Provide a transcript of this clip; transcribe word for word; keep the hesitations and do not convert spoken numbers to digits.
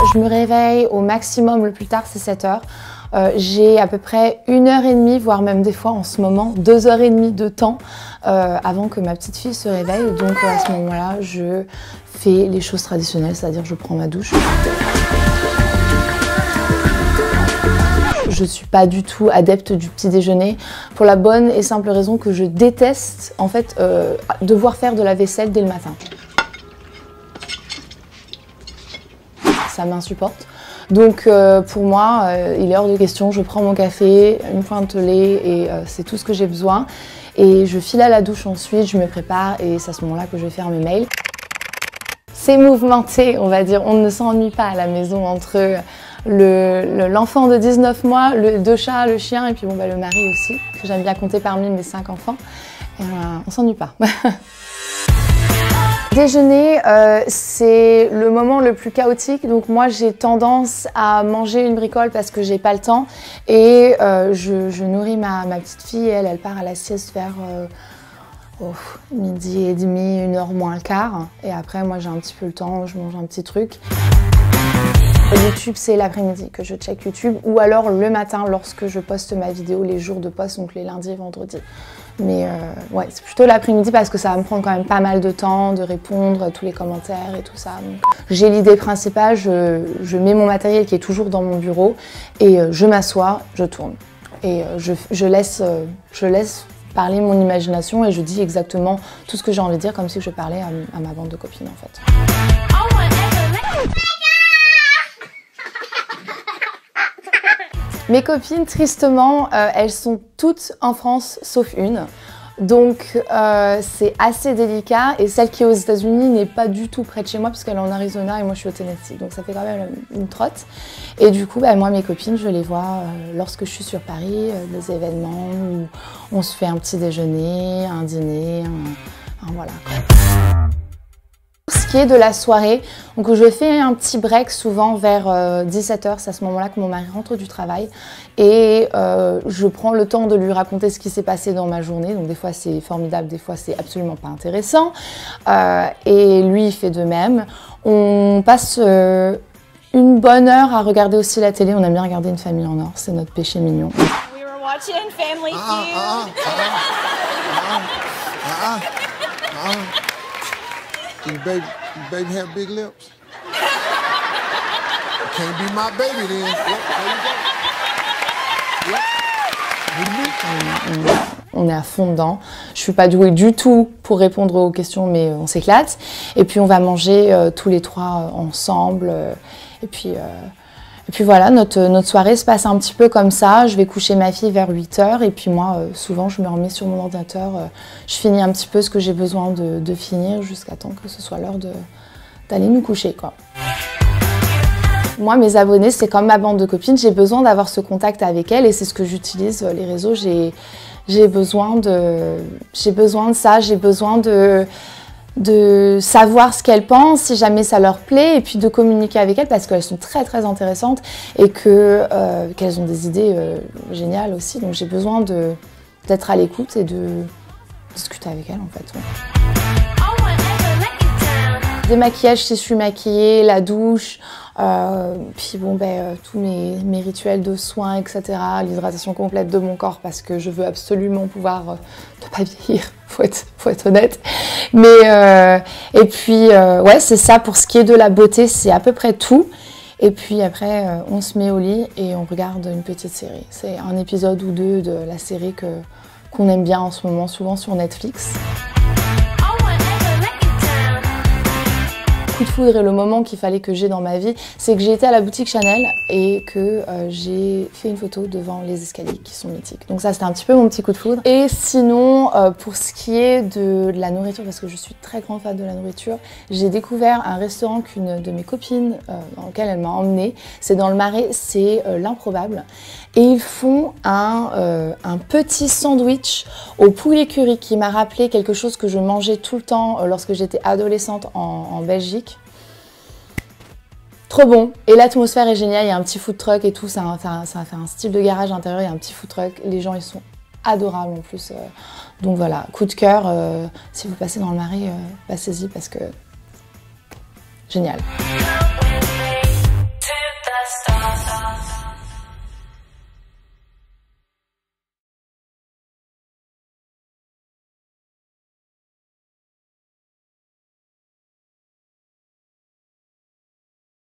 Je me réveille au maximum, le plus tard c'est sept heures. Euh, j'ai à peu près une heure et demie, voire même des fois en ce moment, deux heures et demie de temps euh, avant que ma petite fille se réveille. Donc euh, à ce moment-là, je fais les choses traditionnelles, c'est-à-dire je prends ma douche. Je ne suis pas du tout adepte du petit déjeuner pour la bonne et simple raison que je déteste en fait euh, devoir faire de la vaisselle dès le matin. Ça m'insupporte. Donc euh, pour moi, euh, il est hors de question, je prends mon café, une pointe de lait et euh, c'est tout ce que j'ai besoin. Et je file à la douche ensuite, je me prépare et c'est à ce moment-là que je vais faire mes mails. C'est mouvementé, on va dire, on ne s'ennuie pas à la maison entre l'enfant le, le, de dix-neuf mois, le deux chats, le chien et puis bon, bah, le mari aussi, que j'aime bien compter parmi mes cinq enfants. Et, euh, on s'ennuie pas. Déjeuner, euh, c'est le moment le plus chaotique, donc moi j'ai tendance à manger une bricole parce que j'ai pas le temps et euh, je, je nourris ma, ma petite fille, elle, elle part à la sieste vers euh, oh, midi et demi, une heure moins le quart et après moi j'ai un petit peu le temps, je mange un petit truc. YouTube, c'est l'après-midi que je check YouTube ou alors le matin lorsque je poste ma vidéo, les jours de poste, donc les lundis et vendredis. Mais euh, ouais, c'est plutôt l'après-midi parce que ça va me prendre quand même pas mal de temps de répondre à tous les commentaires et tout ça. J'ai l'idée principale, je, je mets mon matériel qui est toujours dans mon bureau et euh, je m'assois, je tourne. Et euh, je, je, laisse, euh, je laisse parler mon imagination et je dis exactement tout ce que j'ai envie de dire comme si je parlais à, à ma bande de copines en fait. Mes copines, tristement, euh, elles sont toutes en France, sauf une. Donc euh, c'est assez délicat et celle qui est aux États-Unis n'est pas du tout près de chez moi parce qu'elle est en Arizona et moi je suis au Tennessee. Donc ça fait quand même une trotte. Et du coup, bah, moi mes copines, je les vois euh, lorsque je suis sur Paris, euh, des événements où on se fait un petit déjeuner, un dîner, un, un voilà quoi. Ce qui est de la soirée, donc je fais un petit break souvent vers euh, dix-sept heures, c'est à ce moment-là que mon mari rentre du travail et euh, je prends le temps de lui raconter ce qui s'est passé dans ma journée, donc des fois c'est formidable, des fois c'est absolument pas intéressant euh, et lui il fait de même. On passe euh, une bonne heure à regarder aussi la télé, on aime bien regarder Une famille en or, c'est notre péché mignon. We were watching Family Feud. Your baby, your baby have big lips? Can't be my baby then. Yep, there you go. Yep. On est à fond dedans. Je suis pas douée du tout pour répondre aux questions, mais on s'éclate. Et puis on va manger euh, tous les trois euh, ensemble. Euh, et puis, euh, et puis voilà, notre, notre soirée se passe un petit peu comme ça. Je vais coucher ma fille vers huit heures. Et puis moi, euh, souvent, je me remets sur mon ordinateur. Euh, je finis un petit peu ce que j'ai besoin de, de finir jusqu'à temps que ce soit l'heure d'aller nous coucher, quoi. Moi, mes abonnés, c'est comme ma bande de copines. J'ai besoin d'avoir ce contact avec elles et c'est ce que j'utilise, les réseaux. J'ai j'ai besoin de, j'ai besoin de ça. J'ai besoin de... de savoir ce qu'elles pensent, si jamais ça leur plaît, et puis de communiquer avec elles parce qu'elles sont très très intéressantes et que, euh, qu'elles ont des idées euh, géniales aussi. Donc j'ai besoin de, d'être à l'écoute et de discuter avec elles en fait. Ouais. Démaquillage si je suis maquillée, la douche, euh, puis bon ben euh, tous mes, mes rituels de soins, et cetera. L'hydratation complète de mon corps parce que je veux absolument pouvoir euh, ne pas vieillir, faut être, faut être honnête. Mais euh, et puis euh, ouais c'est ça pour ce qui est de la beauté, c'est à peu près tout. Et puis après euh, on se met au lit et on regarde une petite série. C'est un épisode ou deux de la série que qu'on aime bien en ce moment, souvent sur Netflix. Coup de foudre et le moment qu'il fallait que j'ai dans ma vie, c'est que j'ai été à la boutique Chanel et que euh, j'ai fait une photo devant les escaliers qui sont mythiques. Donc ça c'était un petit peu mon petit coup de foudre. Et sinon euh, pour ce qui est de, de la nourriture, parce que je suis très grande fan de la nourriture, j'ai découvert un restaurant qu'une de mes copines euh, dans lequel elle m'a emmenée. C'est dans le Marais, c'est euh, l'Improbable. Et ils font un, euh, un petit sandwich au poulet curry qui m'a rappelé quelque chose que je mangeais tout le temps euh, lorsque j'étais adolescente en, en Belgique. Trop bon, et l'atmosphère est géniale, il y a un petit food truck et tout, ça, ça, ça fait un style de garage intérieur, il y a un petit food truck, les gens ils sont adorables en plus. Euh, donc voilà, coup de cœur, euh, si vous passez dans le Marais, euh, passez-y parce que génial.